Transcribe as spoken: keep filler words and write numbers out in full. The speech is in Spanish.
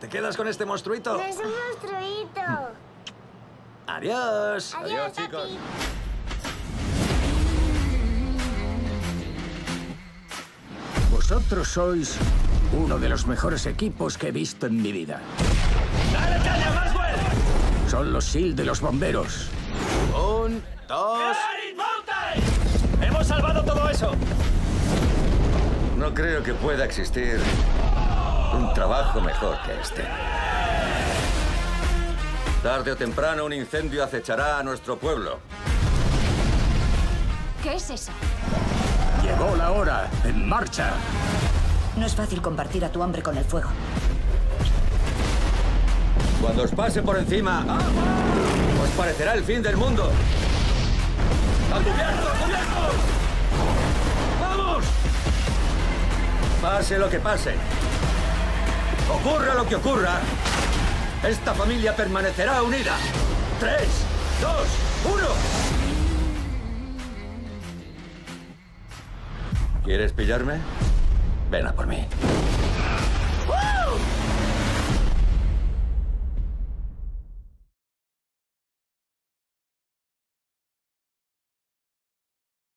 ¿Te quedas con este monstruito? No es un monstruito. Adiós. Adiós, chicos. papi. Vosotros sois uno de los mejores equipos que he visto en mi vida. ¡Dale caña, Maxwell! Son los S E A L de los bomberos. Un, dos... ¡Clarit Mountain! ¡Hemos salvado todo eso! No creo que pueda existir un trabajo mejor que este. Tarde o temprano un incendio acechará a nuestro pueblo. ¿Qué es eso? Llegó la hora. ¡En marcha! No es fácil compartir a tu hambre con el fuego. Cuando os pase por encima, os parecerá el fin del mundo. ¡A cubierto, a cubierto! ¡Vamos! Pase lo que pase, ocurra lo que ocurra, esta familia permanecerá unida. Tres, dos, uno. ¿Quieres pillarme? Ven a por mí.